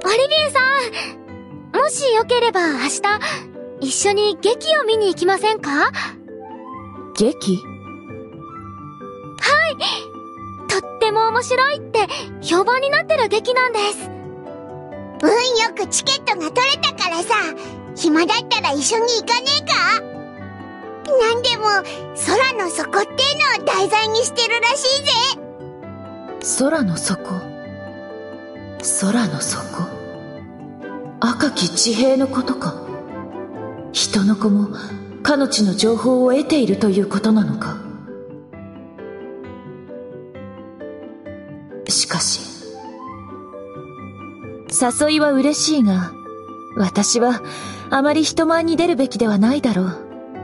オリビエさん、もしよければ明日、一緒に劇を見に行きませんか？ 劇？ はい。とっても面白いって評判になってる劇なんです。 運よくチケットが取れたからさ、暇だったら一緒に行かねえか？なんでも、空の底っていうのを題材にしてるらしいぜ。 空の底？空の底？赤き地平のことか。人の子もかの地の情報を得ているということなのか。しかし誘いは嬉しいが、私はあまり人前に出るべきではないだろう。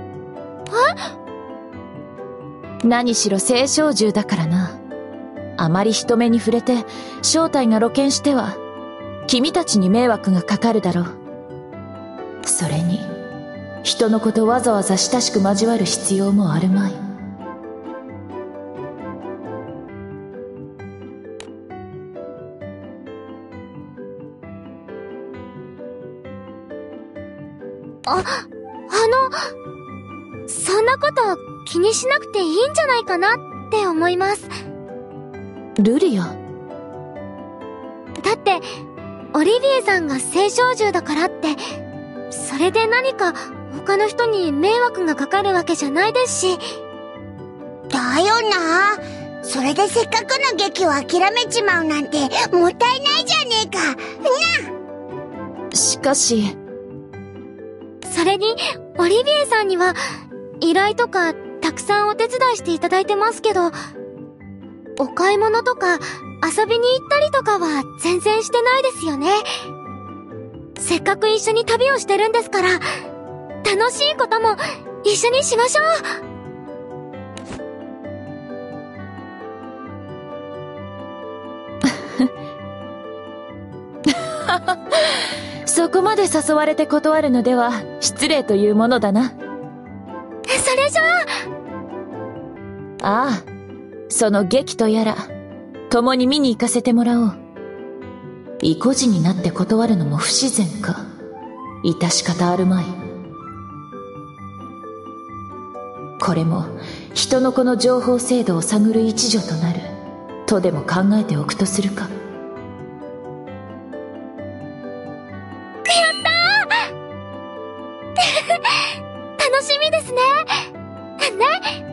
何しろ青少獣だからな。あまり人目に触れて正体が露見しては君たちに迷惑がかかるだろう。それに人のことわざわざ親しく交わる必要もあるまい。 そんなこと気にしなくていいんじゃないかなって思います。 ルリア。 だって、オリビエさんが青少獣だからって、それで何か他の人に迷惑がかかるわけじゃないですし。 だよな。それでせっかくの劇を諦めちまうなんてもったいないじゃねえか。な。 しかし。 それに、オリビエさんには、依頼とかたくさんお手伝いしていただいてますけど、お買い物とか遊びに行ったりとかは全然してないですよね。せっかく一緒に旅をしてるんですから、楽しいことも一緒にしましょう。 そこまで誘われて断るのでは失礼というものだな。 それじゃあ。ああ、その劇とやら共に見に行かせてもらおう。意固地になって断るのも不自然か。致し方あるまい。これも人の子の情報制度を探る一助となるとでも考えておくとするか。 楽しみですね。ね。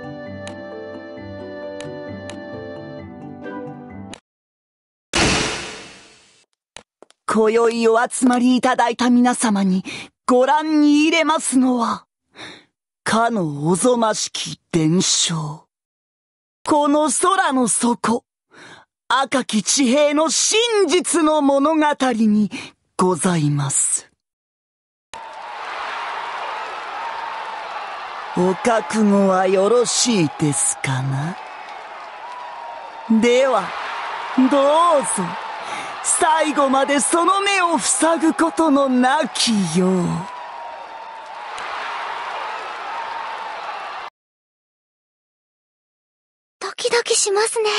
今宵お集まりいただいた皆様にご覧に入れますのは、かのおぞましき伝承。この空の底、赤き地平の真実の物語にございます。お覚悟はよろしいですかな？では、どうぞ、最後までその目を塞ぐことのなきよう。 ドキドキしますね。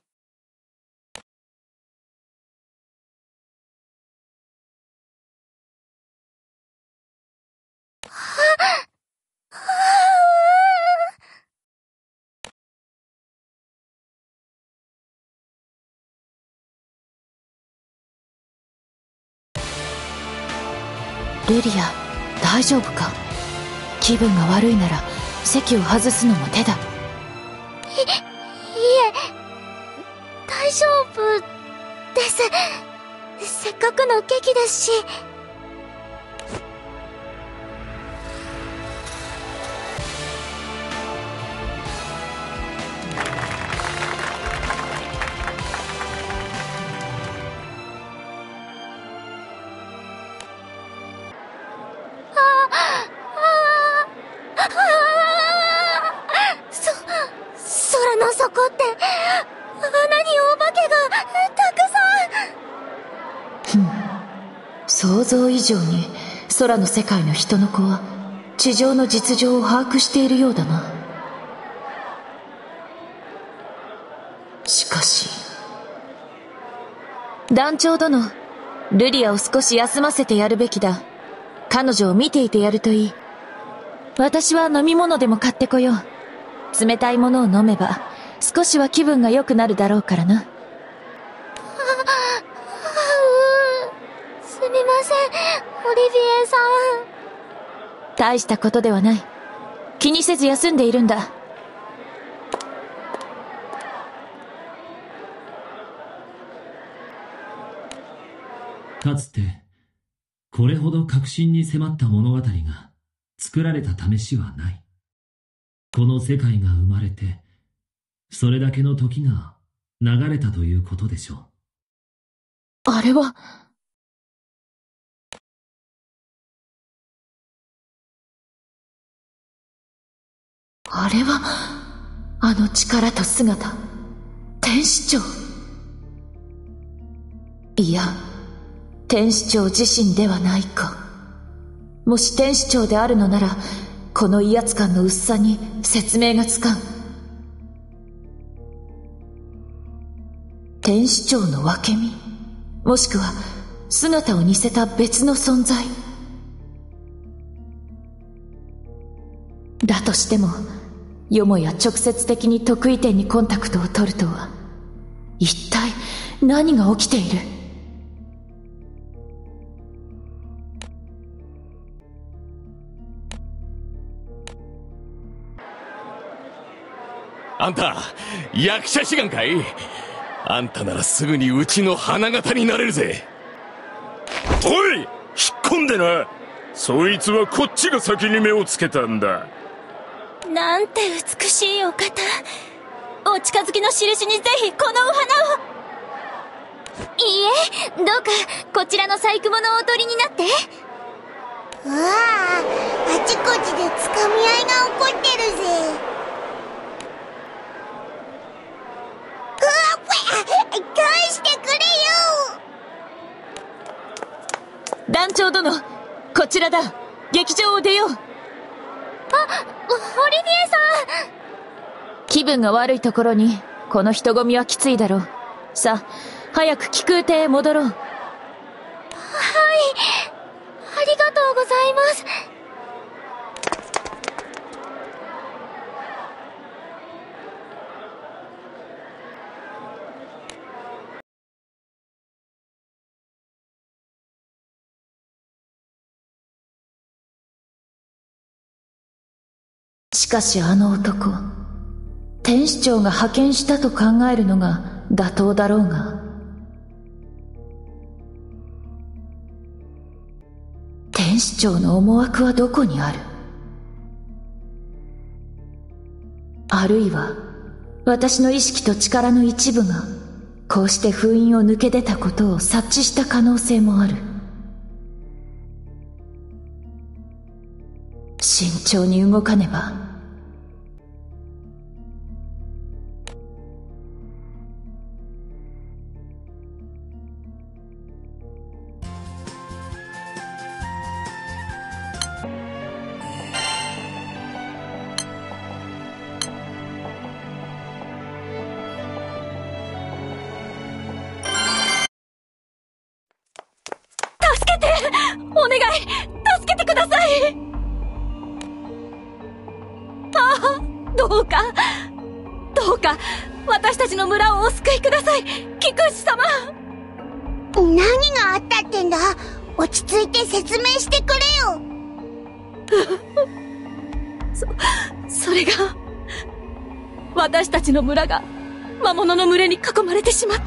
ルリア、大丈夫か？気分が悪いなら席を外すのも手だ。 いえ、大丈夫です。せっかくの劇ですし。空の底って穴にお化けがたくさん。 想像以上に空の世界の人の子は地上の実情を把握しているようだな。しかし団長殿、 ルリアを少し休ませてやるべきだ。彼女を見ていてやるといい。私は飲み物でも買ってこよう。冷たいものを飲めば少しは気分が良くなるだろうからな。 すみません、オリビエさん。 大したことではない。気にせず休んでいるんだ。 かつて、これほど確信に迫った物語が作られた試しはない。この世界が生まれて、それだけの時が流れたということでしょう。 あれは、あの力と姿、天使長。いや、天使長自身ではないか。もし天使長であるのなら、この威圧感の薄さに説明がつかん。天使長の分け身、もしくは姿を似せた別の存在。だとしても、よもや直接的に得意点にコンタクトを取るとは、一体何が起きている？ あんた、役者志願かい？あんたならすぐにうちの花形になれるぜ。 おい！引っ込んでな。そいつはこっちが先に目をつけたんだ。 なんて美しいお方。お近づきの印にぜひこのお花を。いいえ、どうかこちらの細工物をお取りになって。 うわあ、あちこちでつかみ合いが起こってるぜ。返してくれよ。 団長殿、こちらだ。劇場を出よう。 オリビエさん。 気分が悪いところにこの人混みはきついだろう。さあ、早く気空艇へ戻ろう。はい、 ありがとうございます。 しかしあの男、天使長が派遣したと考えるのが妥当だろうが、天使長の思惑はどこにある？あるいは私の意識と力の一部がこうして封印を抜け出たことを察知した可能性もある。慎重に動かねば。 お願い、助けてください。ああ、どうか私たちの村をお救いください、菊池様。 何があったってんだ。落ち着いて説明してくれよ。 それが、私たちの村が魔物の群れに囲まれてしまって。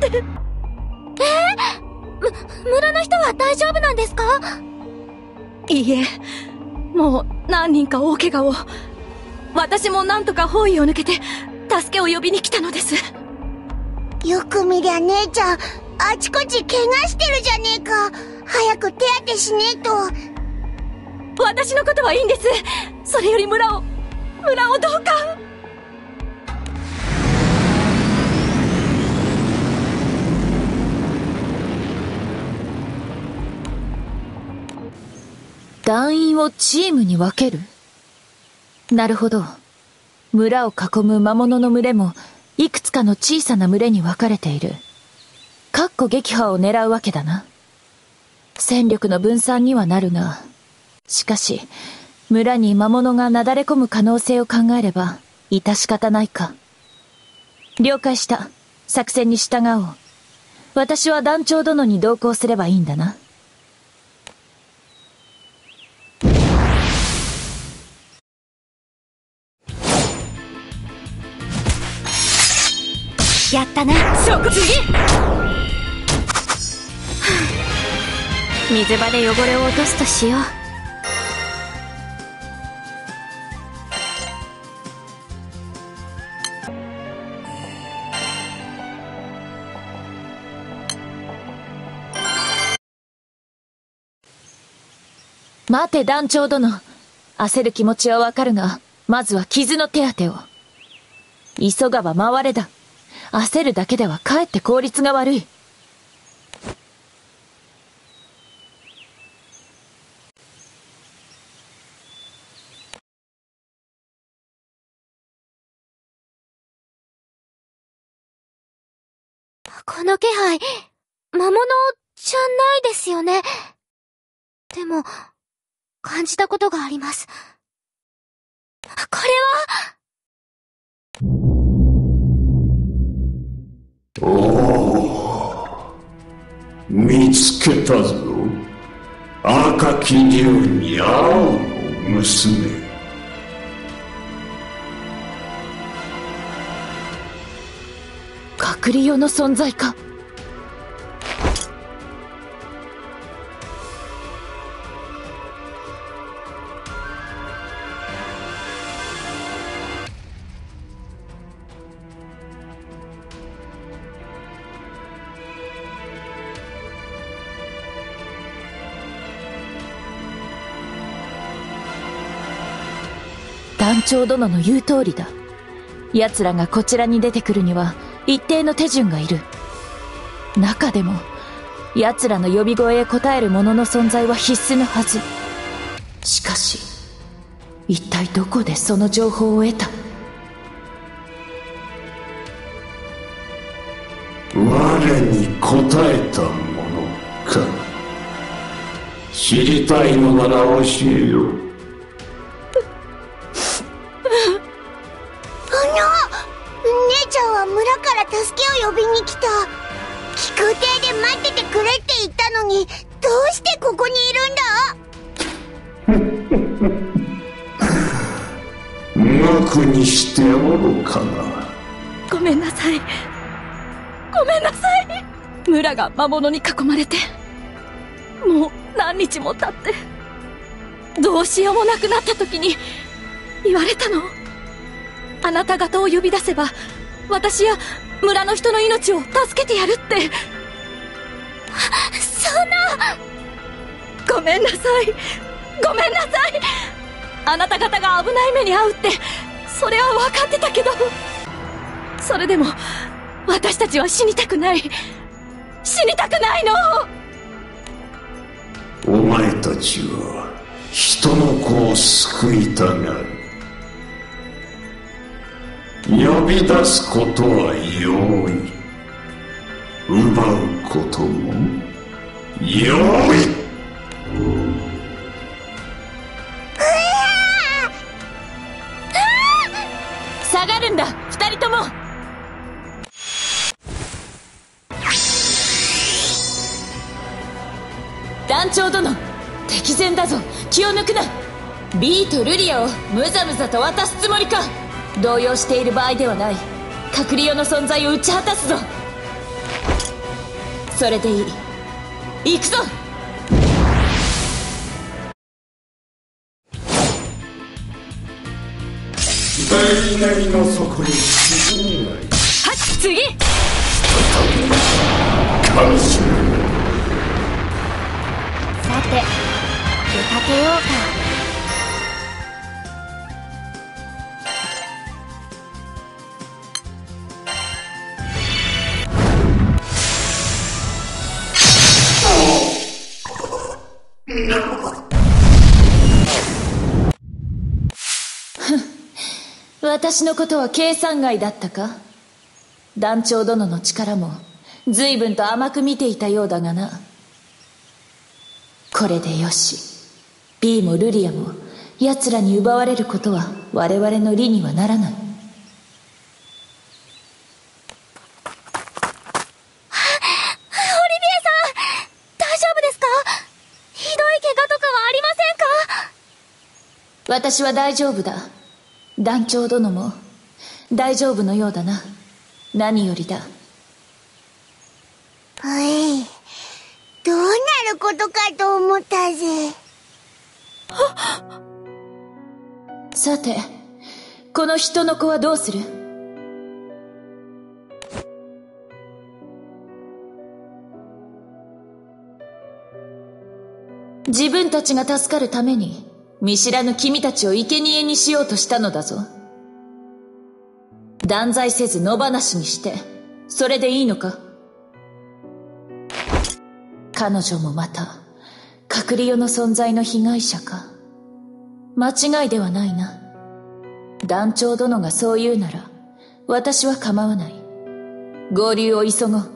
村の人は大丈夫なんですか？いいえ、もう何人か大怪我を。私もなんとか包囲を抜けて助けを呼びに来たのです。 よく見りゃ姉ちゃん、あちこち怪我してるじゃねえか。早く手当てしねえと。 私のことはいいんです。それより村をどうか。 団員をチームに分ける？なるほど。村を囲む魔物の群れもいくつかの小さな群れに分かれている。撃破を狙うわけだな。 戦力の分散にはなるが、しかし、村に魔物がなだれ込む可能性を考えれば、致し方ないか。了解した。作戦に従おう。私は団長殿に同行すればいいんだな。 やったね。次水場で汚れを落とすとしよう。 待て団長殿。焦る気持ちはわかるが、まずは傷の手当てを。急がば回れだ。焦るだけではかえって効率が悪い。 この気配、魔物じゃないですよね。でも、感じたことがあります。これは、 おお、見つけたぞ。赤き竜に青の娘。 隔離用の存在か。団長殿の言う通りだ。奴らがこちらに出てくるには一定の手順がいる。中でも奴らの呼び声へ応える者の存在は必須のはず。しかし一体どこでその情報を得た？ 我に答えたものか。知りたいのなら教えよ。 姉ちゃんは村から助けを呼びに来た。飛空艇で待っててくれって言ったのに、どうしてここにいるんだ？ 無くにしておろうかな。 ごめんなさい。ごめんなさい。村が魔物に囲まれて、もう何日も経って、どうしようもなくなった時に言われたの。あなた方を呼び出せば、私や村の人の命を助けてやるって。 そんな。 ごめんなさい。ごめんなさい。あなた方が危ない目に遭うって、それは分かってたけど、それでも私たちは死にたくない。死にたくないの。 お前たちは人の子を救いたがる。呼び出すことは容易、奪うことも容易。 下がるんだ、二人とも。団長殿、敵前だぞ。気を抜くな。ビーとルリアをムザムザと渡すつもりか。動揺している場合ではない。隔離用の存在を打ち果たすぞ。それでいい。行くぞ。 大々の底に沈むがいい。 はっ、次。 感謝。 さて、出かけようか。 私のことは計算外だったか。団長殿の力も随分と甘く見ていたようだがな。 これでよし。B もルリアも奴らに奪われることは我々の利にはならない。私は大丈夫だ。団長殿も大丈夫のようだな。何よりだ。 おい、どうなることかと思ったぜ。 さて、この人の子はどうする？自分たちが助かるために見知らぬ君たちを生贄にしようとしたのだぞ。断罪せず野放しにしてそれでいいのか？彼女もまたカクリオの存在の被害者か。間違いではないな。団長殿がそう言うなら私は構わない。合流を急ごう。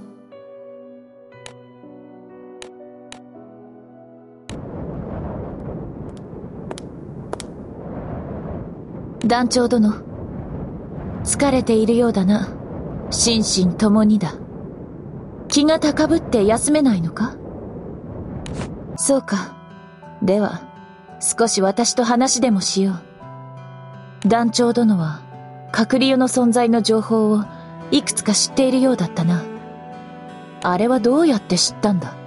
団長殿、疲れているようだな。心身ともにだ。気が高ぶって休めないのか？そうか。では少し私と話でもしよう。団長殿はカクリオの存在の情報をいくつか知っているようだったな。あれはどうやって知ったんだ？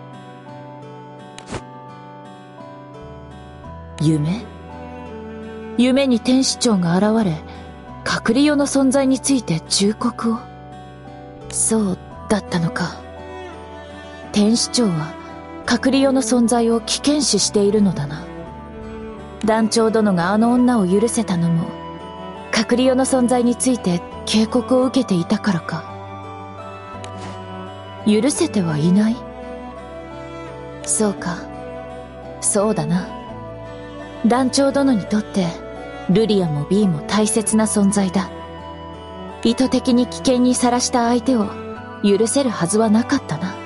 夢に天使長が現れ、カクリオの存在について忠告を。そうだったのか。天使長はカクリオの存在を危険視しているのだな。団長殿があの女を許せたのもカクリオの存在について警告を受けていたからか。許せてはいない？そうか。そうだな。団長殿にとってルリアも B も大切な存在だ。意図的に危険にさらした相手を許せるはずはなかったな。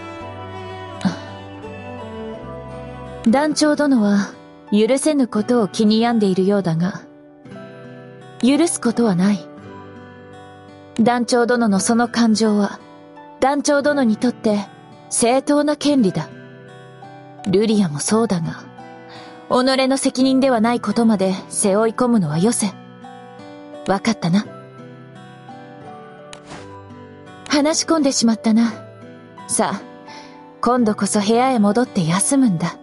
団長殿は許せぬことを気に病んでいるようだが、許すことはない。団長殿のその感情は団長殿にとって正当な権利だ。ルリアもそうだが、己の責任ではないことまで背負い込むのはよせ。わかったな。話し込んでしまったな。さあ、今度こそ部屋へ戻って休むんだ。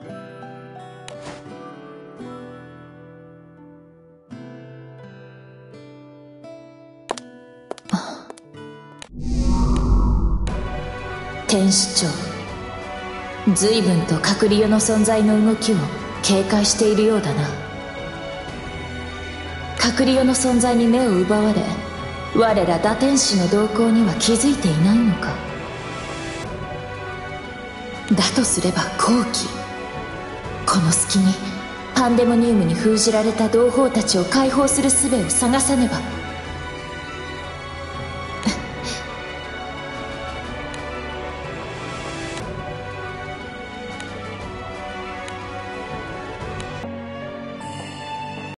天使長、随分とカクリオの存在の動きを警戒しているようだな。カクリオの存在に目を奪われ、我ら打天使の動向には気づいていないのか。だとすれば好機。この隙にパンデモニウムに封じられた同胞たちを解放する術を探さねば。